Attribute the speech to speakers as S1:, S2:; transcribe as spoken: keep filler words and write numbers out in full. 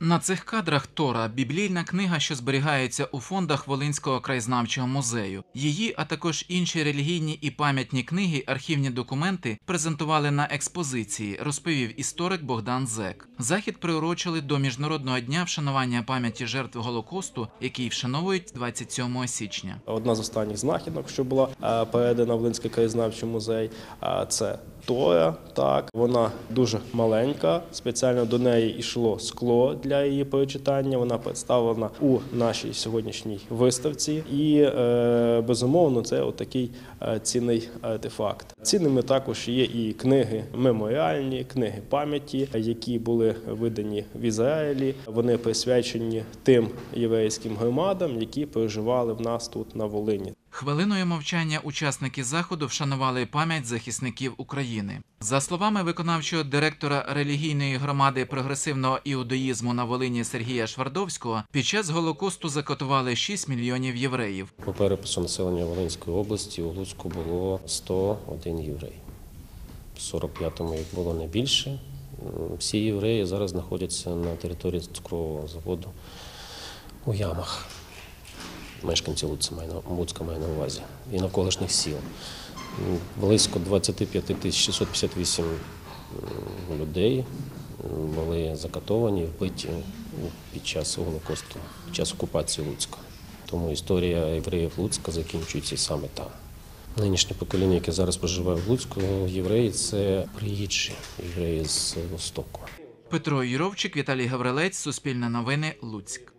S1: На цих кадрах Тора – біблійна книга, що зберігається у фондах Волинського краєзнавчого музею. Її, а також інші релігійні і пам'ятні книги, архівні документи презентували на експозиції, розповів історик Богдан Зек. Захід приурочили до Міжнародного дня вшанування пам'яті жертв Голокосту, який вшановують двадцять сьомого січня.
S2: Одна з останніх знахідок, що була передана в Волинський краєзнавчий музей, це Тора. Так, вона дуже маленька, спеціально до неї йшло скло для її перечитання. Вона представлена у нашій сьогоднішній виставці і, безумовно, це отакий цінний артефакт. Цінними також є і книги меморіальні, книги пам'яті, які були видані в Ізраїлі. Вони присвячені тим єврейським громадам, які проживали в нас тут на Волині.
S1: Хвилиною мовчання учасники заходу вшанували пам'ять захисників України. За словами виконавчого директора релігійної громади прогресивного іудаїзму на Волині Сергія Швардовського, під час Голокосту закатували шість мільйонів євреїв.
S3: По перепису населення Волинської області у Луцьку було сто один єврей. В сорок п'ятому їх було не більше. Всі євреї зараз знаходяться на території цукрового заводу у ямах. Мешканці Луцька має на увазі і навколишніх сіл. Близько двадцять п'ять тисяч шістсот п'ятдесят вісім людей були закатовані, вбиті під час Голокосту, під час окупації Луцька. Тому історія євреїв Луцька закінчується саме там. Нинішнє покоління, яке зараз проживає в Луцьку, євреї – це приїжджі євреї з Востоку.
S1: Петро Юровчик, Віталій Гаврилець, Суспільне новини, Луцьк.